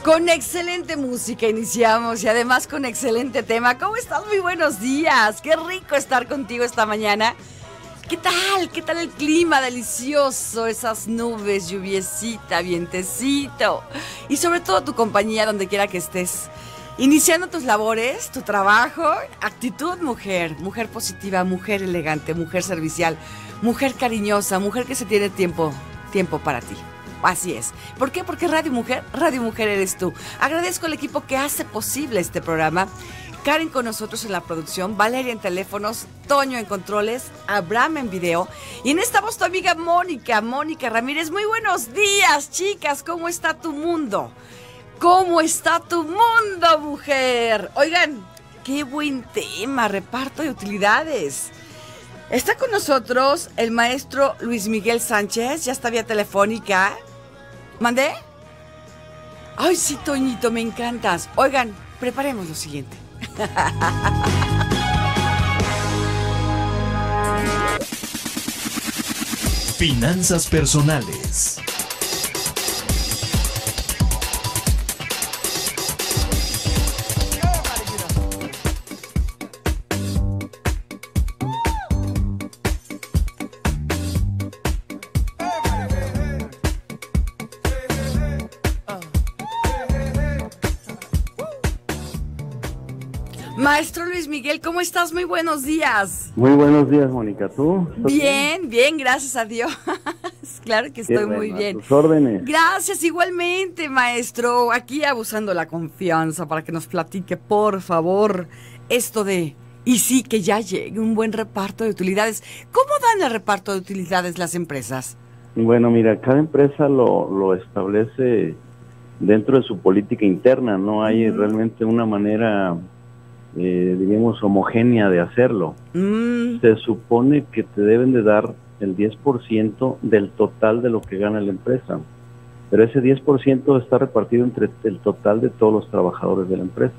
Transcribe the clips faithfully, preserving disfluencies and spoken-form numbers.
Con excelente música iniciamos y además con excelente tema. ¿Cómo estás? Muy buenos días. Qué rico estar contigo esta mañana. ¿Qué tal? ¿Qué tal el clima delicioso? Esas nubes, lluviecita, vientecito. Y sobre todo tu compañía donde quiera que estés. Iniciando tus labores, tu trabajo, actitud mujer. Mujer positiva, mujer elegante, mujer servicial, mujer cariñosa, mujer que se tiene tiempo, tiempo para ti. Así es. ¿Por qué? Porque Radio Mujer, Radio Mujer eres tú. Agradezco al equipo que hace posible este programa. Karen con nosotros en la producción, Valeria en teléfonos, Toño en controles, Abraham en video. Y en esta voz tu amiga Mónica, Mónica Ramírez. Muy buenos días, chicas. ¿Cómo está tu mundo? ¿Cómo está tu mundo, mujer? Oigan, qué buen tema, reparto de utilidades. Está con nosotros el maestro Luis Miguel Sánchez, ya está vía telefónica. ¿Mandé? Ay, sí, Toñito, me encantas. Oigan, preparemos lo siguiente. Finanzas personales. Maestro Luis Miguel, ¿cómo estás? Muy buenos días. Muy buenos días, Mónica. ¿Tú? Bien, bien, bien, gracias a Dios. Claro que estoy bueno, muy bien. A tus órdenes. Gracias, igualmente, maestro. Aquí abusando la confianza para que nos platique, por favor, esto de... Y sí, que ya llegue un buen reparto de utilidades. ¿Cómo dan el reparto de utilidades las empresas? Bueno, mira, cada empresa lo, lo establece dentro de su política interna. No hay mm. realmente una manera... Eh, digamos, homogénea de hacerlo. Mm. Se supone que te deben de dar el diez por ciento del total de lo que gana la empresa, pero ese diez por ciento está repartido entre el total de todos los trabajadores de la empresa.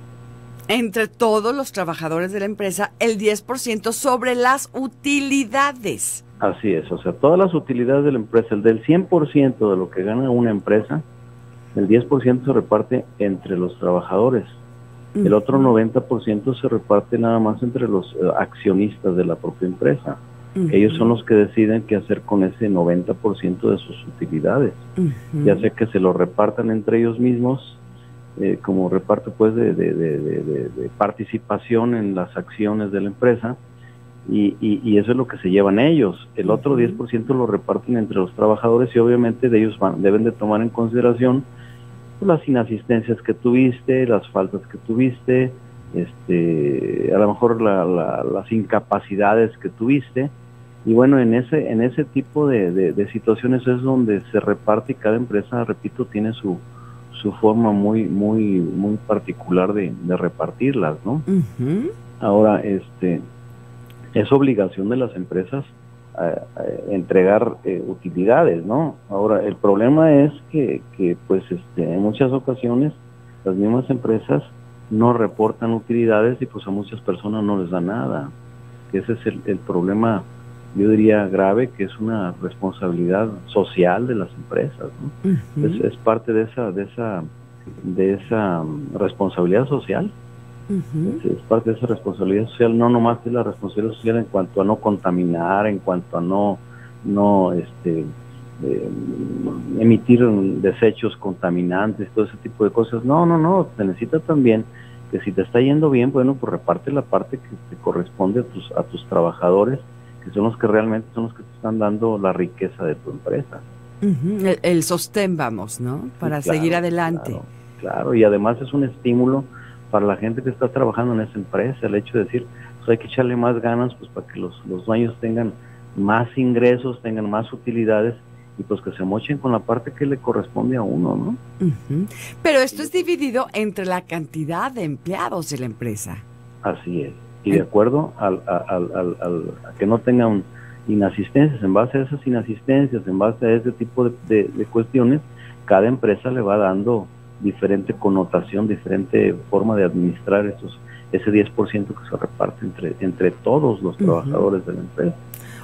Entre todos los trabajadores de la empresa, el diez por ciento sobre las utilidades. Así es, o sea, todas las utilidades de la empresa, el del cien por ciento de lo que gana una empresa, el diez por ciento se reparte entre los trabajadores. El otro noventa por ciento se reparte nada más entre los uh, accionistas de la propia empresa. Uh-huh. Ellos son los que deciden qué hacer con ese noventa por ciento de sus utilidades. Uh-huh. Ya sea que se lo repartan entre ellos mismos, eh, como reparto pues de, de, de, de, de, de participación en las acciones de la empresa, y, y, y eso es lo que se llevan ellos. El uh-huh. otro diez por ciento lo reparten entre los trabajadores y obviamente de ellos van, deben de tomar en consideración las inasistencias que tuviste, las faltas que tuviste, este, a lo mejor la, la, las incapacidades que tuviste, y bueno, en ese en ese tipo de, de, de situaciones es donde se reparte y cada empresa, repito, tiene su su forma muy muy muy particular de, de repartirlas, ¿no? Uh-huh. Ahora, este, es obligación de las empresas A, a entregar eh, utilidades, ¿no? Ahora, el problema es que, que pues este, en muchas ocasiones las mismas empresas no reportan utilidades y pues a muchas personas no les da nada. Ese es el, el problema, yo diría grave, que es una responsabilidad social de las empresas, ¿no? Uh-huh. es, es parte de esa, de esa, de esa responsabilidad social. Uh-huh. Es, es parte de esa responsabilidad social, no nomás es la responsabilidad social en cuanto a no contaminar, en cuanto a no no este eh, emitir desechos contaminantes, todo ese tipo de cosas. No, no, no, se necesita también que si te está yendo bien, bueno, pues reparte la parte que te corresponde a tus a tus trabajadores, que son los que realmente son los que te están dando la riqueza de tu empresa. Uh-huh. El, el sostén, vamos, ¿no? Para sí, claro, seguir adelante. Claro, claro, y además es un estímulo para la gente que está trabajando en esa empresa, el hecho de decir, pues hay que echarle más ganas, pues para que los, los dueños tengan más ingresos, tengan más utilidades, y pues que se mochen con la parte que le corresponde a uno, ¿no? Uh-huh. Pero esto es dividido entre la cantidad de empleados de la empresa. Así es, y de acuerdo al, al, al, al, a que no tengan inasistencias, en base a esas inasistencias, en base a ese tipo de, de, de cuestiones, cada empresa le va dando diferente connotación, diferente forma de administrar esos ese diez por ciento que se reparte entre entre todos los trabajadores uh-huh. de la empresa.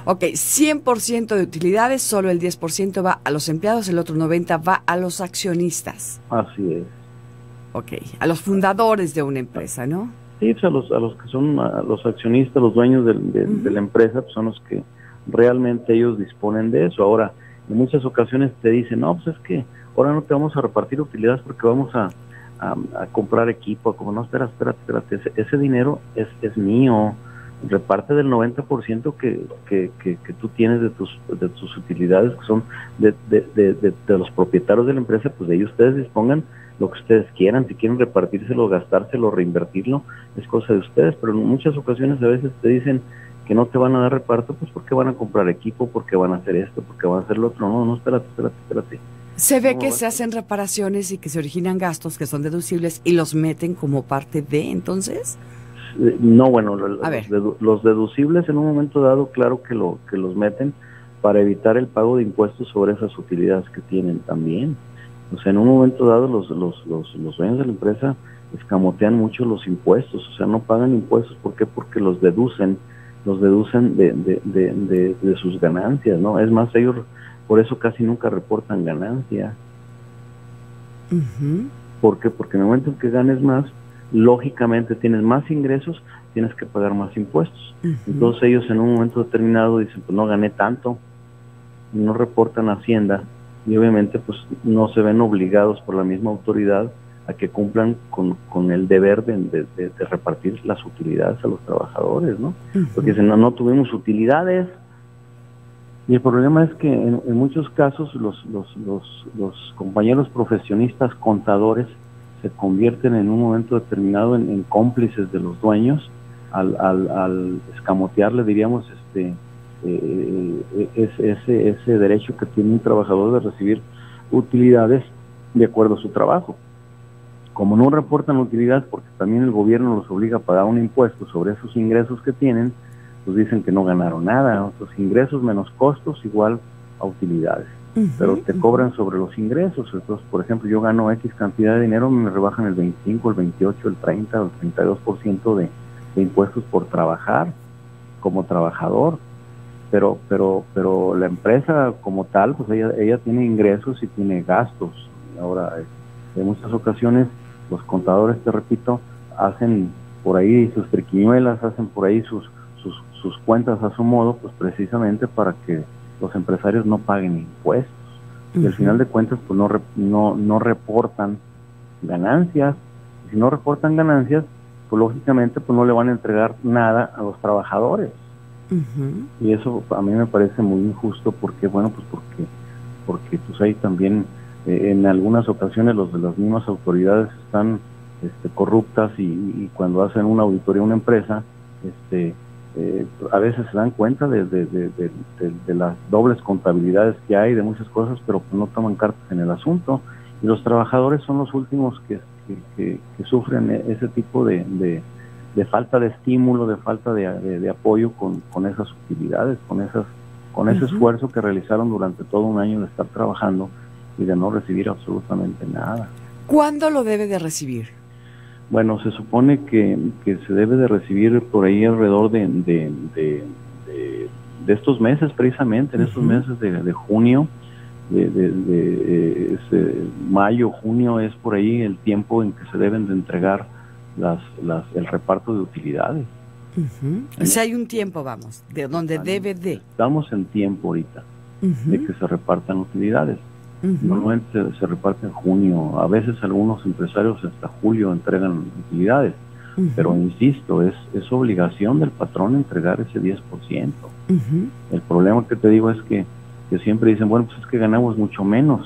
Ok, cien por ciento de utilidades, solo el diez por ciento va a los empleados, el otro noventa por ciento va a los accionistas. Así es. Ok, a los fundadores de una empresa, ¿no? Sí, pues a los, a los que son a los accionistas, los dueños de, de, uh-huh. de la empresa, pues son los que realmente ellos disponen de eso. Ahora, en muchas ocasiones te dicen, no, pues es que ahora no te vamos a repartir utilidades porque vamos a, a, a comprar equipo. Como no, espera, espera, espérate, ese, ese dinero es, es mío. Reparte del noventa por ciento que, que, que, que tú tienes de tus de tus utilidades, que son de, de, de, de, de los propietarios de la empresa, pues de ellos ustedes dispongan lo que ustedes quieran. Si quieren repartírselo, gastárselo, reinvertirlo, es cosa de ustedes. Pero en muchas ocasiones a veces te dicen que no te van a dar reparto, pues porque van a comprar equipo, porque van a hacer esto, porque van a hacer lo otro. No, no, espérate, espérate, espérate. Se ve no, que se hacen reparaciones y que se originan gastos que son deducibles y los meten como parte de, entonces... No, bueno, los, dedu los deducibles en un momento dado, claro que lo que los meten para evitar el pago de impuestos sobre esas utilidades que tienen también. O sea, en un momento dado los los los, los dueños de la empresa escamotean mucho los impuestos, o sea, no pagan impuestos. ¿Por qué? Porque los deducen, los deducen de, de, de, de, de sus ganancias, ¿no? Es más, ellos por eso casi nunca reportan ganancias. Uh-huh. ¿Por qué? Porque en el momento en que ganes más, lógicamente tienes más ingresos, tienes que pagar más impuestos. Uh-huh. Entonces ellos en un momento determinado dicen, pues no gané tanto, no reportan a Hacienda y obviamente pues no se ven obligados por la misma autoridad a que cumplan con, con el deber de, de, de, de repartir las utilidades a los trabajadores, ¿no? Uh-huh. Porque dicen, no, no tuvimos utilidades. Y el problema es que en, en muchos casos los, los, los, los compañeros profesionistas contadores se convierten en un momento determinado en, en cómplices de los dueños al, al, al escamotearle, diríamos, este eh, ese, ese, ese derecho que tiene un trabajador de recibir utilidades de acuerdo a su trabajo. Como no reportan utilidades, porque también el gobierno los obliga a pagar un impuesto sobre esos ingresos que tienen, pues dicen que no ganaron nada. Los ingresos menos costos igual a utilidades. Uh-huh, pero te uh-huh. cobran sobre los ingresos. Entonces, por ejemplo, yo gano X cantidad de dinero, me rebajan el veinticinco, el veintiocho, el treinta, el treinta y dos por ciento de, de impuestos por trabajar como trabajador. Pero pero pero la empresa como tal, pues ella ella tiene ingresos y tiene gastos. Ahora, en muchas ocasiones, los contadores, te repito, hacen por ahí sus triquiñuelas, hacen por ahí sus, sus, sus cuentas a su modo, pues precisamente para que los empresarios no paguen impuestos. Uh-huh. Y al final de cuentas, pues no, no, no reportan ganancias. Y si no reportan ganancias, pues lógicamente pues no le van a entregar nada a los trabajadores. Uh-huh. Y eso a mí me parece muy injusto, porque, bueno, pues porque, porque pues ahí también eh, en algunas ocasiones los de las mismas autoridades están este, corruptas y, y cuando hacen una auditoría a una empresa, este Eh, a veces se dan cuenta de, de, de, de, de, de las dobles contabilidades que hay, de muchas cosas, pero no toman cartas en el asunto. Y los trabajadores son los últimos que, que, que, que sufren ese tipo de, de, de falta de estímulo, de falta de, de, de apoyo con, con esas utilidades, con, esas, con ese uh-huh. esfuerzo que realizaron durante todo un año de estar trabajando y de no recibir absolutamente nada. ¿Cuándo lo debe de recibir? Bueno, se supone que, que se debe de recibir por ahí alrededor de, de, de, de, de estos meses, precisamente, en uh-huh. estos meses de, de junio, de, de, de ese, mayo, junio, es por ahí el tiempo en que se deben de entregar las, las, el reparto de utilidades. Uh-huh. O sea, hay un tiempo, vamos, de donde Estamos, debe de... Estamos en tiempo ahorita uh-huh. de que se repartan utilidades. Uh-huh. Normalmente se, se reparte en junio, a veces algunos empresarios hasta julio entregan utilidades, uh-huh. pero insisto, es, es obligación del patrón entregar ese diez por ciento. Uh-huh. El problema que te digo es que, que siempre dicen, bueno, pues es que ganamos mucho menos,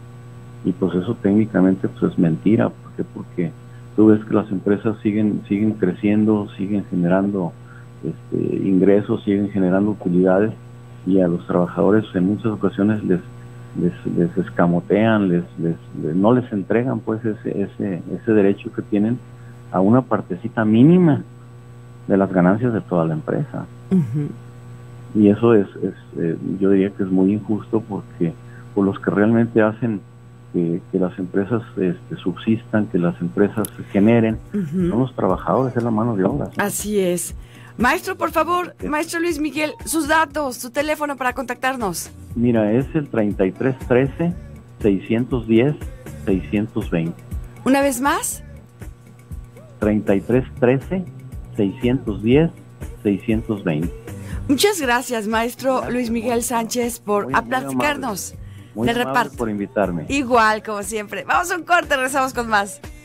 y pues eso técnicamente pues es mentira. ¿Por qué? Porque tú ves que las empresas siguen siguen creciendo, siguen generando este, ingresos, siguen generando utilidades, y a los trabajadores en muchas ocasiones les Les, les escamotean, les, les, les no les entregan pues ese, ese, ese derecho que tienen a una partecita mínima de las ganancias de toda la empresa. Uh-huh. Y eso es, es eh, yo diría que es muy injusto, porque por los que realmente hacen que, que las empresas este, subsistan, que las empresas se generen, uh-huh. son los trabajadores, es la mano de obra, ¿sí? Así es. Maestro, por favor, maestro Luis Miguel, sus datos, su teléfono para contactarnos. Mira, es el treinta y tres trece, seiscientos diez, seiscientos veinte. ¿Una vez más? treinta y tres trece, seiscientos diez, seiscientos veinte. Muchas gracias, maestro Luis Miguel Sánchez, por Muy, a muy platicarnos Muy del amable reparto. por invitarme. Igual, como siempre. Vamos a un corte, regresamos con más.